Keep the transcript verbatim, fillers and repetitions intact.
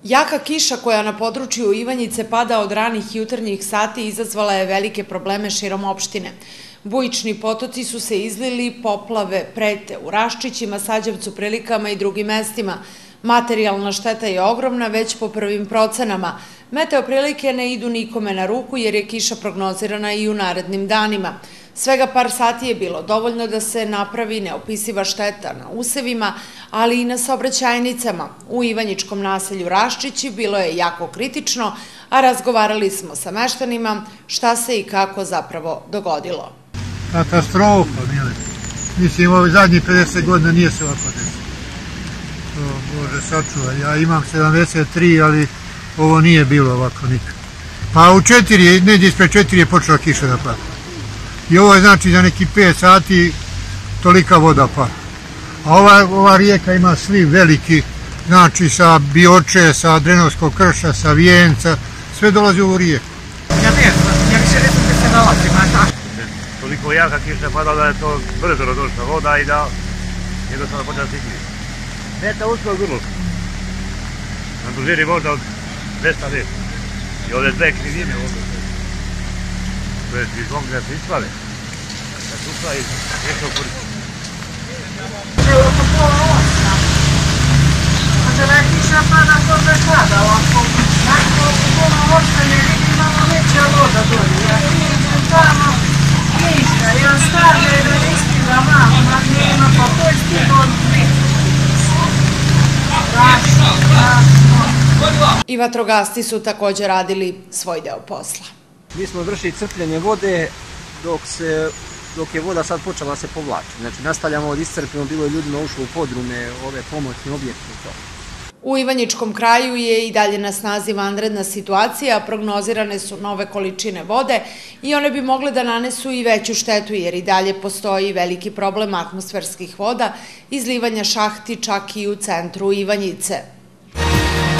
Jaka kiša koja na području Ivanjice pada od ranih jutarnjih sati izazvala je velike probleme širom opštine. Bujični potoci su se izlili, poplave prete u Raščićima, Sađevcu, Prilikama i drugim mestima. Materijalna šteta je ogromna već po prvim procenama. Meteo prilike ne idu nikome na ruku jer je kiša prognozirana i u narednim danima. Svega par sati je bilo dovoljno da se napravi neopisiva šteta na usevima, ali i na saobraćajnicama. U ivanjičkom naselju Raščići bilo je jako kritično, a razgovarali smo sa meštanima šta se i kako zapravo dogodilo. Katastrofa, mile. Mislim, ovo zadnjih pedeset godina nije se ovako desilo. Bože, sačuvaj. Ja imam sedamdeset tri, ali ovo nije bilo ovako nikad. Pa u četiri, neđe ispred četiri je počela kiša da pada. I ovo je znači za neki pet sati tolika voda pa. A ova, ova rijeka ima sliv veliki, znači sa Bioče, sa Drenovskog krša, sa Vijenca, sve dolazi u ovu rijeku. Ja ne znam, ja više ne znam gdje se nalazi, ma toliko jaka kiša pada da je to brzo došla voda i da jednostavno počela se izliti. Meta ušla u grlu. Na dužini možda od dvesta metra. I ovdje dve krivine ovdje. To je iz mogu da se ispale. Da se upla i nešto koristiti. Evo oko pola osma. Može da je kiša pada to da pada ovako. Znači oko pola osma ne vidi malo veća voda dolje. Ja vidim tamo kiša. Ja stavljaju da ispila malo. Ma nema pa to je stiglo od prije. Strašno, strašno. I vatrogasci su također radili svoj deo posla. Mi smo vršili crpljenje vode dok, se, dok je voda sad počela da se povlači. Znači, nastavljamo od iscrpljeno, bilo je ljudima ušlo u podrume, ove pomoćne objekte i to. U Ivanjičkom kraju je i dalje na snazi vanredna situacija, prognozirane su nove količine vode i one bi mogle da nanesu i veću štetu jer i dalje postoji veliki problem atmosferskih voda, izlivanja šahti čak i u centru Ivanjice.